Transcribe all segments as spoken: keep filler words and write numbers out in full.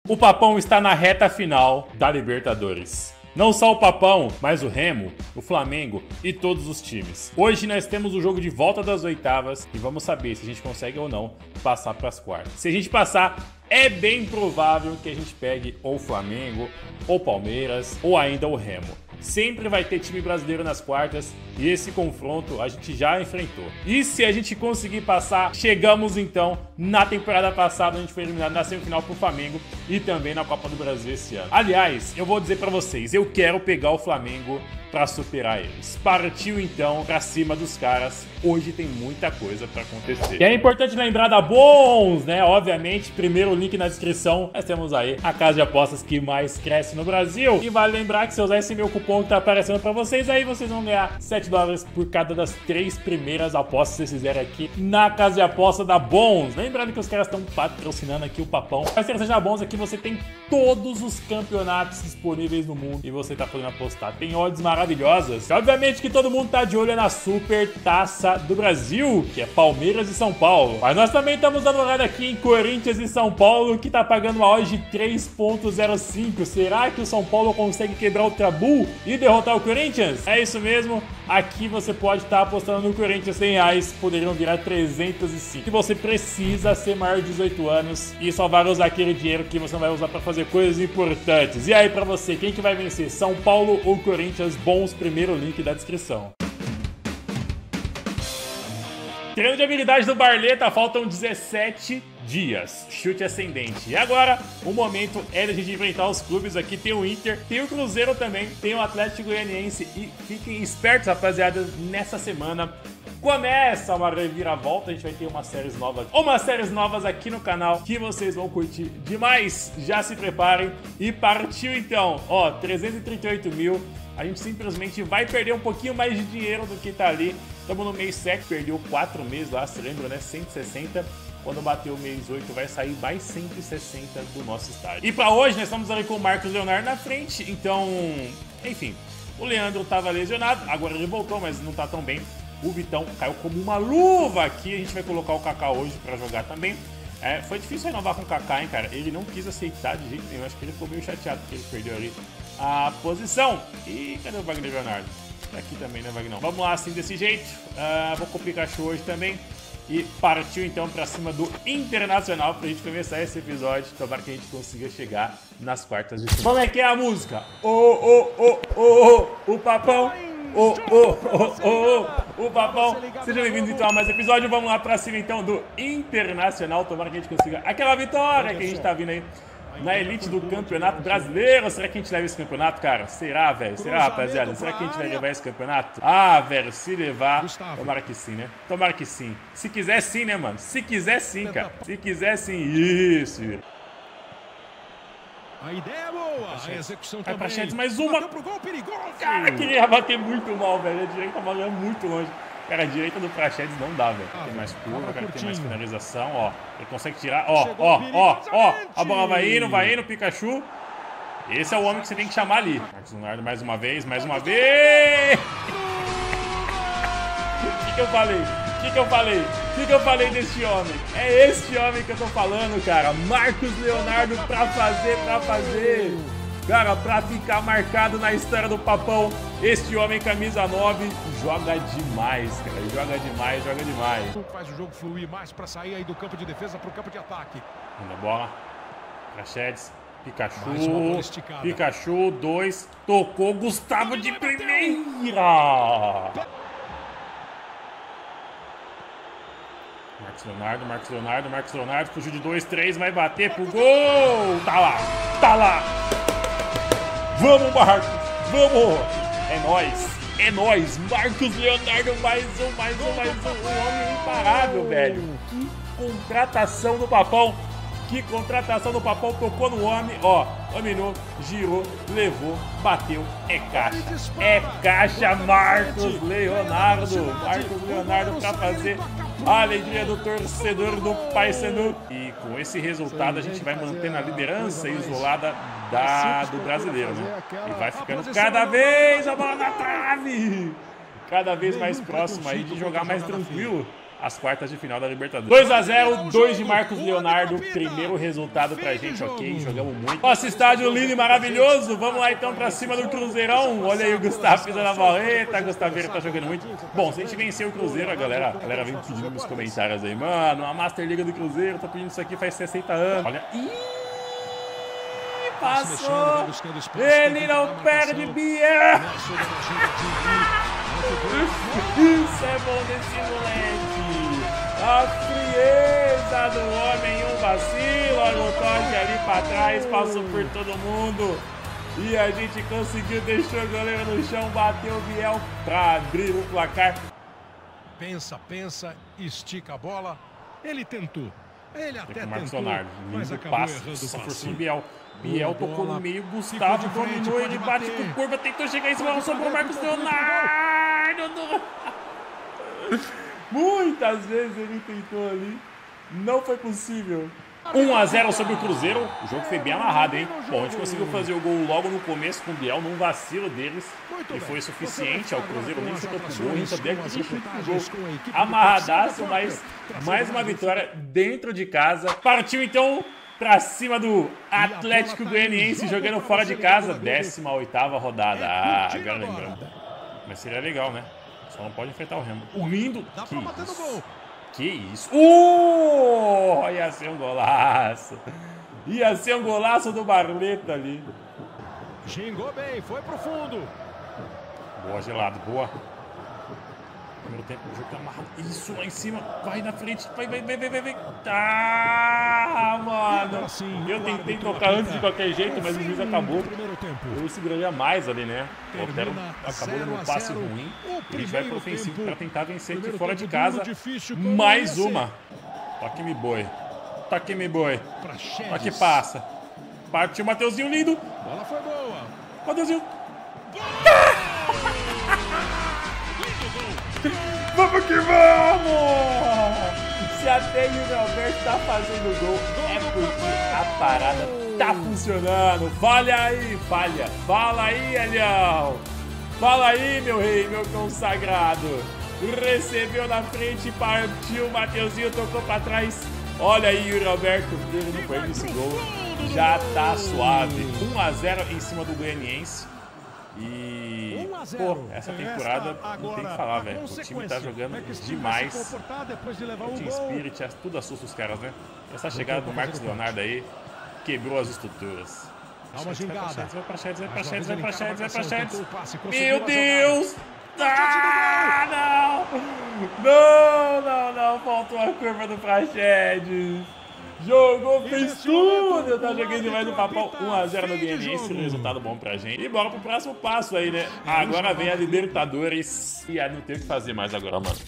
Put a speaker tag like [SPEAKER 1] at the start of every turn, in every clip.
[SPEAKER 1] O Papão está na reta final da Libertadores. Não só o Papão, mas o Remo, o Flamengo e todos os times. Hoje nós temos o jogo de volta das oitavas e vamos saber se a gente consegue ou não passar para as quartas. Se a gente passar, é bem provável que a gente pegue ou o Flamengo, ou Palmeiras, ou ainda o Remo. Sempre vai ter time brasileiro nas quartas e esse confronto a gente já enfrentou. E se a gente conseguir passar, chegamos então na temporada passada, a gente foi eliminado na semifinal pro Flamengo e também na Copa do Brasil esse ano. Aliás, eu vou dizer pra vocês, eu quero pegar o Flamengo pra superar eles. Partiu então pra cima dos caras. Hoje tem muita coisa pra acontecer. E é importante lembrar da Bons, né? Obviamente, primeiro link na descrição. Nós temos aí a casa de apostas que mais cresce no Brasil. E vale lembrar que se eu usar esse meu cupom que tá aparecendo pra vocês, aí vocês vão ganhar sete dólares por cada das três primeiras apostas que vocês fizerem aqui na casa de aposta da Bons. Lembrando que os caras estão patrocinando aqui o Papão. Mas se seja Bons aqui, você tem todos os campeonatos disponíveis no mundo e você tá podendo apostar. Tem odds maravilhosas. E obviamente que todo mundo tá de olho na Super Taça do Brasil, que é Palmeiras e São Paulo. Mas nós também estamos dando uma olhada aqui em Corinthians e São Paulo, que tá pagando uma odd de três ponto zero cinco. Será que o São Paulo consegue quebrar o tabu e derrotar o Corinthians? É isso mesmo. Aqui você pode estar apostando no Corinthians, cem reais poderiam virar trezentos e cinco. E você precisa ser maior de dezoito anos e só vai usar aquele dinheiro que você não vai usar para fazer coisas importantes. E aí, para você, quem que vai vencer? São Paulo ou Corinthians? Bons, primeiro link da descrição. Treino de habilidade do Barleta, faltam dezessete dias, chute ascendente. E agora, o momento é da gente enfrentar os clubes aqui. Tem o Inter, tem o Cruzeiro também, tem o Atlético Goianiense. E fiquem espertos, rapaziada, nessa semana começa uma reviravolta. A gente vai ter umas séries novas, umas séries novas aqui no canal que vocês vão curtir demais. Já se preparem e partiu então. Ó, trezentos e trinta e oito mil. A gente simplesmente vai perder um pouquinho mais de dinheiro do que tá ali. Estamos no mês sete, perdeu quatro meses lá, se lembra, né? cento e sessenta. Quando bater o mês oito, vai sair mais cento e sessenta do nosso estádio. E pra hoje, nós estamos ali com o Marcos Leonardo na frente. Então, enfim, o Leandro tava lesionado, agora ele voltou, mas não tá tão bem. O Vitão caiu como uma luva aqui. A gente vai colocar o Kaká hoje pra jogar também. É, foi difícil renovar com o Kaká, hein, cara? Ele não quis aceitar de jeito nenhum. Acho que ele ficou meio chateado porque ele perdeu ali a posição. E cadê o Wagner Leonardo? Tá aqui também, né, Wagner? Vamos lá, assim, desse jeito. Uh, vou com o Pikachu hoje também. E partiu, então, pra cima do Internacional pra gente começar esse episódio. Tomara que a gente consiga chegar nas quartas de final. Como é que é a música? Ô, ô, ô, ô, ô, o Papão. Ô, ô, ô, ô, o Papão. Sejam bem-vindos, então, a mais um episódio. Vamos lá pra cima, então, do Internacional. Tomara que a gente consiga aquela vitória que a gente tá vindo aí na elite do Campeonato Brasileiro. Será que a gente leva esse campeonato, cara? Será, velho? Será, rapaziada? Será que a gente vai levar esse campeonato? Ah, velho, se levar, tomara que sim, né? Tomara que sim. Se quiser sim, né, mano? Se quiser sim, cara. Se quiser sim. Isso.
[SPEAKER 2] A ideia é boa. A execução
[SPEAKER 1] vai
[SPEAKER 2] também.
[SPEAKER 1] Pra Chedes, mais uma. Cara, queria bater muito mal, velho. A direita valeu muito longe. Cara, a direita do Praxedes não dá, velho. Tem mais curva, cara, tem mais finalização, ó. Ele consegue tirar, ó, ó, ó, ó. A bola vai indo, vai indo, Pikachu. Esse é o homem que você tem que chamar ali. Marcos Leonardo mais uma vez, mais uma vez. O que que eu falei? O que que eu falei? O que que eu falei desse homem? É este homem que eu tô falando, cara. Marcos Leonardo pra fazer, pra fazer. Cara, pra ficar marcado na história do Papão, este homem camisa nove joga demais, cara. Joga demais, joga demais.
[SPEAKER 2] Faz o jogo fluir mais pra sair aí do campo de defesa pro campo de ataque.
[SPEAKER 1] Manda bola. Praxedes. Pikachu. Pikachu, dois. Tocou. Gustavo de primeira. Marcos Leonardo, Marcos Leonardo, Marcos Leonardo. Fugiu de dois, três. Vai bater pro gol. Tá lá. Tá lá. Vamos, Marcos! Vamos! É nóis! É nóis! Marcos Leonardo, mais um, mais um, mais um! Um homem imparável, velho! Que contratação do Papão! Que contratação do Papão! Tocou no homem, ó! Dominou, girou, levou, bateu. É caixa! É caixa, Marcos Leonardo! Marcos Leonardo pra fazer a alegria do torcedor do Paysandu. E com esse resultado a gente vai mantendo a liderança isolada da, do brasileiro, né? E vai ficando cada vez a bola na trave! Cada vez mais próximo aí de jogar mais tranquilo. as quartas de final da Libertadores. dois a zero, dois de Marcos Leonardo, primeiro resultado pra gente, ok? Jogamos muito. Nosso estádio lindo e maravilhoso, vamos lá então pra cima do Cruzeirão. Olha aí o Gustavo pisando a valeta, Gustaveiro tá jogando muito. Bom, se a gente vencer o Cruzeiro, a galera, a galera vem pedindo nos comentários aí, mano, a Master Liga do Cruzeiro, tá pedindo isso aqui faz sessenta anos. Olha, ih, passou, ele não perde, Biel. Isso é bom desse moleque. A frieza do homem, um vacilo. Olha o toque ali pra trás, passou por todo mundo. E a gente conseguiu, deixou o goleiro no chão, bateu o Biel pra abrir o placar.
[SPEAKER 2] Pensa, pensa, estica a bola. Ele tentou. Ele até tentou,
[SPEAKER 1] Marcos Leonardo,
[SPEAKER 2] mas
[SPEAKER 1] lindo
[SPEAKER 2] acabou
[SPEAKER 1] passe,
[SPEAKER 2] errando o
[SPEAKER 1] por
[SPEAKER 2] passe.
[SPEAKER 1] cima Biel. Biel
[SPEAKER 2] Boa
[SPEAKER 1] tocou
[SPEAKER 2] bola.
[SPEAKER 1] no meio, Gustavo
[SPEAKER 2] Ficou de frente,
[SPEAKER 1] dominou,
[SPEAKER 2] pode
[SPEAKER 1] ele bate
[SPEAKER 2] bater.
[SPEAKER 1] com curva, tentou chegar em cima,
[SPEAKER 2] Pode
[SPEAKER 1] sobrou o
[SPEAKER 2] bater,
[SPEAKER 1] Marcos
[SPEAKER 2] pode bater,
[SPEAKER 1] Leonardo. Muitas vezes ele tentou ali, não foi possível. um a zero sobre o Cruzeiro, o jogo foi bem amarrado, hein? Bom, a gente conseguiu fazer o gol logo no começo com o Biel, num vacilo deles. E foi suficiente, ó, o Cruzeiro nem chutou pro gol, a gente sabia que chutou pro gol. Amarradaço, mas mais uma vitória dentro de casa. Partiu então pra cima do Atlético Goianiense, jogando fora de casa, décima oitava rodada. Ah, agora lembrando. Mas seria legal, né? Só não pode enfrentar o Remo. O lindo... Que isso? Que isso? Uh! Ia ser um golaço. Ia ser um golaço do Barleta ali.
[SPEAKER 2] Xingou bem, foi pro fundo.
[SPEAKER 1] Boa, Gelado, boa. Primeiro tempo, o jogo tá amarrado. Isso, lá em cima. Vai na frente. Vai, vai, vai, vai, vai. vai. Ah, mano. Eu tentei tocar antes de qualquer jeito, mas o juiz acabou. Eu seguraria mais ali, né? O Otero acabou num passe ruim. Ele vai pro ofensivo pra tentar vencer aqui fora de casa. Mais uma. Toque me boi. Toque me boi. Toque passa. Partiu o Mateuzinho lindo.
[SPEAKER 2] Bola foi boa.
[SPEAKER 1] Mateuzinho. Vamos que vamos! Se até o Yuri Alberto tá fazendo gol, é porque a parada tá funcionando. Falha aí, falha. Fala aí, Elião. Fala aí, meu rei, meu consagrado. Recebeu na frente, partiu, Mateuzinho tocou pra trás. Olha aí, Yuri Alberto, ele não perde esse gol. Já tá suave. um a zero em cima do Goianiense. E, pô, essa temporada não tem que falar, velho. O time tá jogando demais. O Team Spirit, tudo assusta os caras, né? Essa chegada do Marcos Leonardo aí quebrou as estruturas. Vai pra Chedes, vai pra Chedes, vai pra Chedes, vai pra Chedes. Meu Deus! Ah, não! Não, não, não. Faltou a curva do Praxedes. Jogou, fez tudo. Eu tava jogando demais no papão. um a zero no Goianiense, resultado bom pra gente. E bora pro próximo passo aí, né? Agora vem a Libertadores. E aí não tem o que fazer mais agora, mano.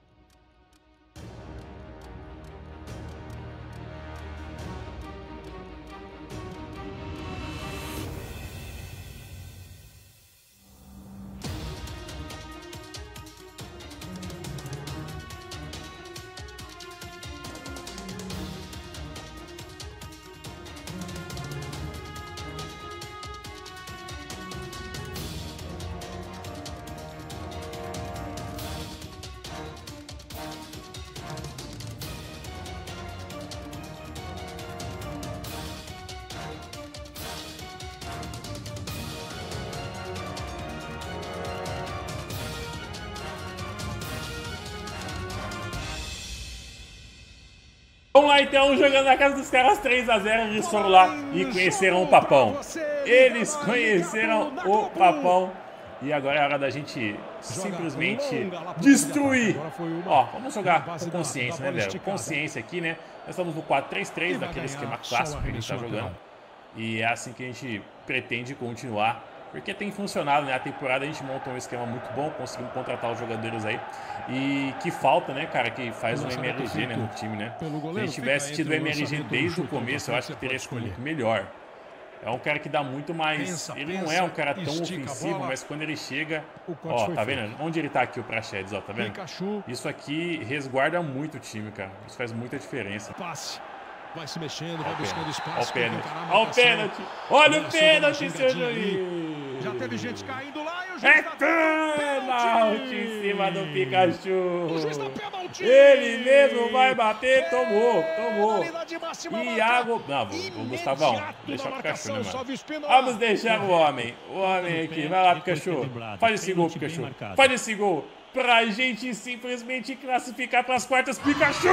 [SPEAKER 1] Vamos lá então, jogando na casa dos caras três a zero, eles foram lá e conheceram o Papão. Eles conheceram o Papão. E agora é hora da gente simplesmente destruir. Ó, vamos jogar com consciência, né, velho? Consciência aqui, né? Nós estamos no quatro três três, daquele esquema clássico que a gente tá jogando. E é assim que a gente pretende continuar. Porque tem funcionado, né? A temporada a gente montou um esquema muito bom, conseguimos contratar os jogadores aí. E que falta, né, cara, que faz um M L G, né, no time, né? Se a gente tivesse tido o M L G desde o começo, eu acho que teria sido muito melhor. É um cara que dá muito mais... Ele não é um cara tão ofensivo, mas quando ele chega... Ó, tá vendo? Onde ele tá aqui, o Praxedes, ó, tá vendo? Isso aqui resguarda muito o time, cara. Isso faz muita diferença.
[SPEAKER 2] Vai se mexendo, vai buscando espaço.
[SPEAKER 1] Olha o pênalti. Olha o pênalti. Olha o pênalti, seu juiz.
[SPEAKER 2] Já teve gente caindo lá e o juiz
[SPEAKER 1] É
[SPEAKER 2] tá
[SPEAKER 1] pênalti em cima do Pikachu.
[SPEAKER 2] O juiz dá pênalti.
[SPEAKER 1] Ele mesmo vai bater, tomou, tomou.
[SPEAKER 2] Penalidade máxima
[SPEAKER 1] Iago... Não, o Gustavão, deixa o Pikachu, né, mano? Vamos deixar o homem, o homem aqui. Vai lá, Pikachu. Faz esse gol, Pikachu. Faz esse gol. Pra gente simplesmente classificar pras quartas, Pikachu!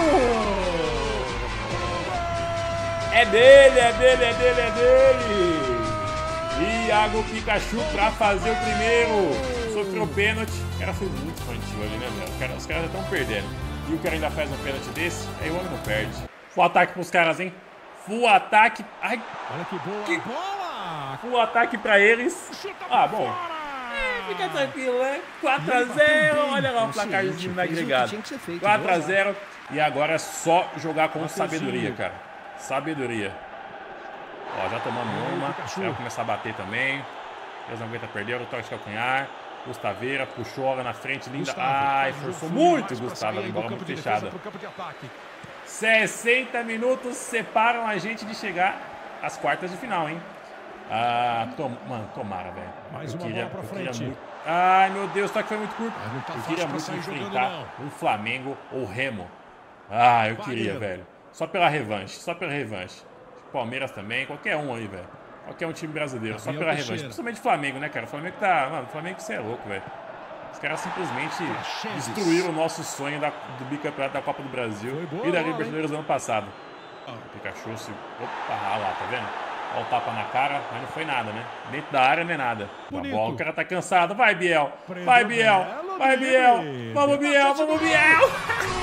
[SPEAKER 1] É dele, é dele, é dele, é dele! Iago Pikachu pra fazer o primeiro. Sofreu pênalti. O cara foi muito infantil ali, né, velho? Cara, os caras já estão perdendo. E o cara ainda faz um pênalti desse, aí o homem não perde. Full ataque pros caras, hein? Full ataque. Ai,
[SPEAKER 2] olha que boa
[SPEAKER 1] que...
[SPEAKER 2] bola!
[SPEAKER 1] Full ataque pra eles. Ah, bom. É, fica tranquilo, né? quatro a zero. Olha lá o placarzinho no agregado. quatro a zero. E agora é só jogar com sabedoria, cara. Sabedoria. Ó, já tomamos uma. Vai começar a bater também. Eles não aguentam perder. O toque de calcanhar. Gustaveira puxou lá na frente. Linda. Ai, forçou muito, Gustavo. Bola muito fechada. sessenta minutos separam a gente de chegar às quartas de final, hein? Ah, tom... mano, tomara, velho.
[SPEAKER 2] Mais uma
[SPEAKER 1] queria,
[SPEAKER 2] bola pra frente.
[SPEAKER 1] Muito... Ai, meu Deus, o toque foi muito curto.
[SPEAKER 2] Tá
[SPEAKER 1] eu queria muito enfrentar
[SPEAKER 2] jogando,
[SPEAKER 1] um Flamengo ou Remo. Ah, eu queria, velho. Só pela revanche, só pela revanche. Palmeiras também, qualquer um aí, velho. Qualquer um time brasileiro, só pela revanche. Principalmente Flamengo, né, cara? O Flamengo tá... Mano, o Flamengo você é louco, velho. Os caras simplesmente destruíram o nosso sonho da, do bicampeonato da Copa do Brasil e da Libertadores do ano passado. O Pikachu se... Opa, lá, tá vendo? Olha o tapa na cara, mas não foi nada, né? Dentro da área não é nada. A bola, o cara tá cansado. Vai, Biel. Vai, Biel. Vai, Biel. Vamos, Biel. Vamos, Biel.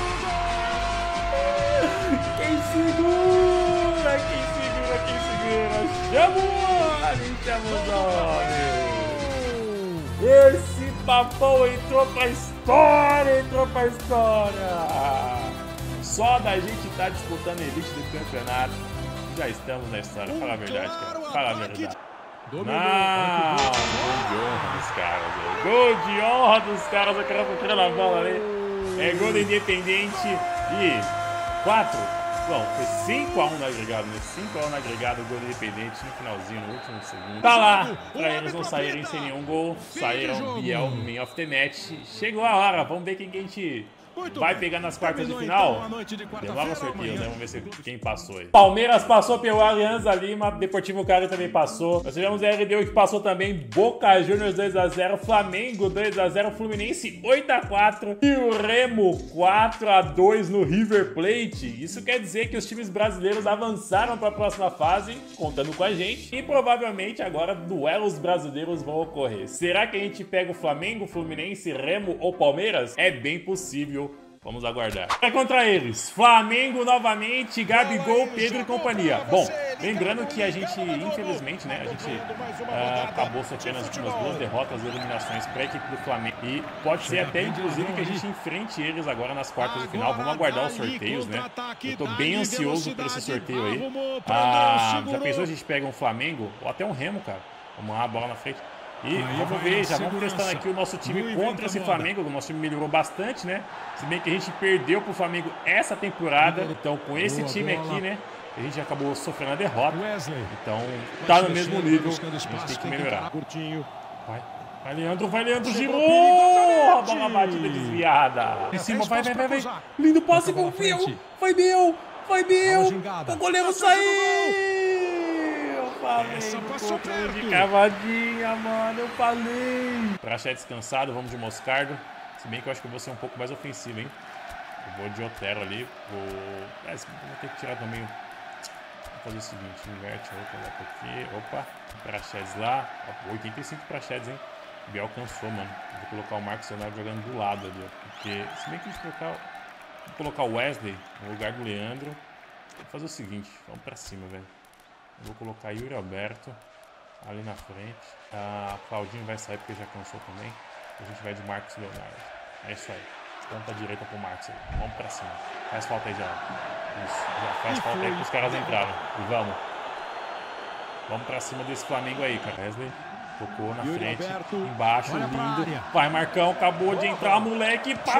[SPEAKER 1] Quem segura? Quem segura? Quem segura? Chama o homem. Chama o homem. Esse papão entrou pra história. Entrou pra história. Só da gente estar disputando a elite do campeonato, já estamos na história. Fala a verdade, cara. Fala a verdade. Não! Gol de honra dos caras, velho. Gol de honra dos caras. O cara foi tirando a bola ali. É gol do Independente. E quatro. Bom, foi cinco a um no agregado, né? cinco a um no agregado, o gol do Independente no finalzinho, no último segundo. Tá lá, pra eles não saírem sem nenhum gol. Saíram Biel no Man of the Match. Chegou a hora, vamos ver quem que a gente vai pegar nas quartas de final. Demora um sorteio, né? Vamos ver se quem passou aí. Palmeiras passou pelo Alianza Lima, Deportivo Cali também passou. Nós tivemos a L D U que passou também, Boca Juniors dois a zero, Flamengo dois a zero, Fluminense oito a quatro e o Remo quatro a dois no River Plate. Isso quer dizer que os times brasileiros avançaram para a próxima fase, contando com a gente, e provavelmente agora duelos brasileiros vão ocorrer. Será que a gente pega o Flamengo, Fluminense, Remo ou Palmeiras? É bem possível. Vamos aguardar. É contra eles. Flamengo novamente, Gabigol, Pedro e companhia. Bom, lembrando que a gente, infelizmente, né, a gente uh, acabou sofrendo as últimas duas derrotas e eliminações para a equipe do Flamengo. E pode ser até, inclusive, que a gente enfrente eles agora nas quartas de final. Vamos aguardar os sorteios, né? Eu tô bem ansioso por esse sorteio aí. Ah, já pensou se a gente pega um Flamengo ou até um Remo, cara? Vamos lá, a bola na frente. E aí, vamos ver, já vamos testando aqui o nosso time contra esse Flamengo. O nosso time melhorou bastante, né? Se bem que a gente perdeu pro Flamengo essa temporada. Então, com esse time aqui, né? A gente acabou sofrendo a derrota. Então, tá no mesmo nível. A gente tem que melhorar. Vai, vai, Leandro, vai, Leandro, girou! A bola batida desviada. Em cima, vai, vai, vai, vai. Lindo passe, vai, Biel! Vai, Biel! Vai, Biel! O goleiro saiu! Falei, essa passou perto. De cavadinha, mano, eu falei. Praxedes descansado, vamos de Moscardo. Se bem que eu acho que eu vou ser um pouco mais ofensivo, hein. Eu vou de Otero ali. Vou... É, vou ter que tirar também. Vou fazer o seguinte, inverte, vou colocar aqui. Opa, Praxedes lá. oitenta e cinco Praxedes, hein. O Biel cansou, mano. Vou colocar o Marcos Leonardo jogando do lado ali, ó. Porque, se bem que a gente colocar... Vou colocar o Wesley no lugar do Leandro. Vou fazer o seguinte, vamos pra cima, velho. Vou colocar Yuri Alberto ali na frente. A Claudinho vai sair porque já cansou também. A gente vai de Marcos Leonardo. É isso aí. Ponta direita pro Marcos aí. Vamos pra cima. Faz falta aí já. Isso. Já faz falta aí pros caras entrarem. E vamos. Vamos pra cima desse Flamengo aí, cara. Wesley tocou na Yuri frente. Alberto, embaixo, lindo. Vai, Marcão. Acabou de entrar, moleque. Pra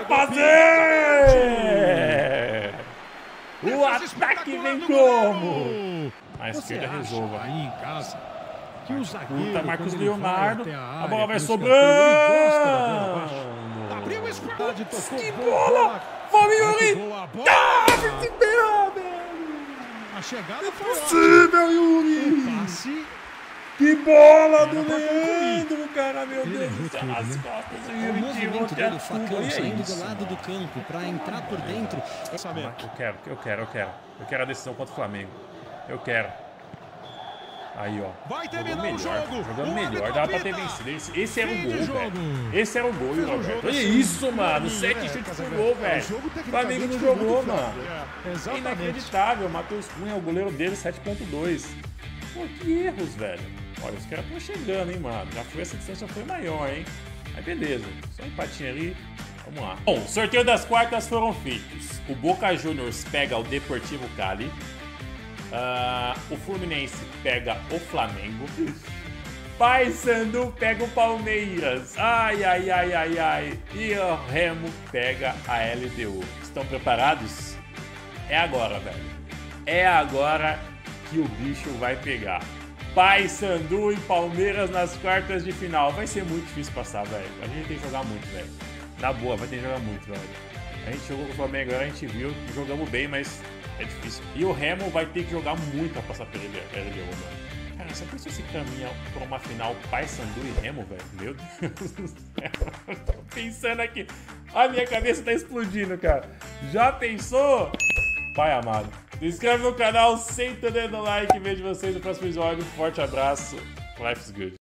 [SPEAKER 1] fazer! O ataque vem como? A esquerda resolva.
[SPEAKER 2] Aí em casa, Que o zagueiro,
[SPEAKER 1] Puta, Marcos
[SPEAKER 2] quando ele
[SPEAKER 1] Leonardo.
[SPEAKER 2] vai até a
[SPEAKER 1] A,
[SPEAKER 2] área,
[SPEAKER 1] bola vai
[SPEAKER 2] com o
[SPEAKER 1] sobrando.
[SPEAKER 2] escanteio, ele gosta da bola abaixo. Abriu o espaço, tocou,
[SPEAKER 1] Que
[SPEAKER 2] boa
[SPEAKER 1] bola! Vamos, Yuri!
[SPEAKER 2] boa a bola.
[SPEAKER 1] Ah, que ferrar, velho!
[SPEAKER 2] A chegada foi
[SPEAKER 1] Possível, Yuri!
[SPEAKER 2] passe.
[SPEAKER 1] Que bola
[SPEAKER 2] Era
[SPEAKER 1] do
[SPEAKER 2] pra
[SPEAKER 1] Leandro, cara, meu
[SPEAKER 2] Ele
[SPEAKER 1] Deus
[SPEAKER 2] errou
[SPEAKER 1] do céu.
[SPEAKER 2] tudo,
[SPEAKER 1] As
[SPEAKER 2] né?
[SPEAKER 1] costas do
[SPEAKER 3] O
[SPEAKER 1] Yuri tirou
[SPEAKER 3] movimento
[SPEAKER 1] até a
[SPEAKER 3] dele, o
[SPEAKER 1] tuba.
[SPEAKER 3] facão
[SPEAKER 1] E é
[SPEAKER 3] saindo
[SPEAKER 1] isso,
[SPEAKER 3] do lado do
[SPEAKER 1] mano.
[SPEAKER 3] campo para entrar por dentro.
[SPEAKER 1] Eu quero, eu quero, eu quero. Eu quero a decisão contra o Flamengo. Eu quero. Aí, ó.
[SPEAKER 2] Vai
[SPEAKER 1] Jogando
[SPEAKER 2] terminar o
[SPEAKER 1] melhor,
[SPEAKER 2] jogo.
[SPEAKER 1] jogando
[SPEAKER 2] O
[SPEAKER 1] melhor.
[SPEAKER 2] árbitro
[SPEAKER 1] Dá pra ter
[SPEAKER 2] apita.
[SPEAKER 1] vencido. Esse, esse era o
[SPEAKER 2] Fim de
[SPEAKER 1] gol,
[SPEAKER 2] jogo.
[SPEAKER 1] velho. Esse era o gol,
[SPEAKER 2] Fez o
[SPEAKER 1] Roberto.
[SPEAKER 2] jogo
[SPEAKER 1] Olha
[SPEAKER 2] assim,
[SPEAKER 1] isso, mano.
[SPEAKER 2] né,
[SPEAKER 1] Sete
[SPEAKER 2] né,
[SPEAKER 1] chutes por
[SPEAKER 2] Casagrande?
[SPEAKER 1] gol,
[SPEAKER 2] É, o
[SPEAKER 1] velho.
[SPEAKER 2] jogo,
[SPEAKER 1] O
[SPEAKER 2] tecnicamente,
[SPEAKER 1] Flamengo não
[SPEAKER 2] foi muito
[SPEAKER 1] jogou,
[SPEAKER 2] fraco.
[SPEAKER 1] mano.
[SPEAKER 2] É, exatamente.
[SPEAKER 1] Inacreditável. O Matheus Cunha, o goleiro dele, sete ponto dois. Pô, que erros, velho. Olha, os caras estão chegando, hein, mano. Já foi, essa distância foi maior, hein. Mas beleza. Só um empatinho ali. Vamos lá. Bom, o sorteio das quartas foram feitos. O Boca Juniors pega o Deportivo Cali. Uh, o Fluminense pega o Flamengo. Paysandu pega o Palmeiras. Ai, ai, ai, ai, ai. E o Remo pega a L D U. Estão preparados? É agora, velho. É agora que o bicho vai pegar. Paysandu e Palmeiras nas quartas de final. Vai ser muito difícil passar, velho. A gente tem que jogar muito, velho. Na boa, vai ter que jogar muito, velho. A gente jogou com o Flamengo agora, a gente viu que jogamos bem, mas é difícil. E o Remo vai ter que jogar muito pra passar pela L D U, mano. Cara, você pensou se caminha pra uma final Paysandu e Remo, velho? Meu Deus do céu. Tô pensando aqui. A minha cabeça tá explodindo, cara. Já pensou? Pai amado. Se inscreve no canal, senta o dedo no like e vejo vocês no próximo episódio. Forte abraço. Life's good.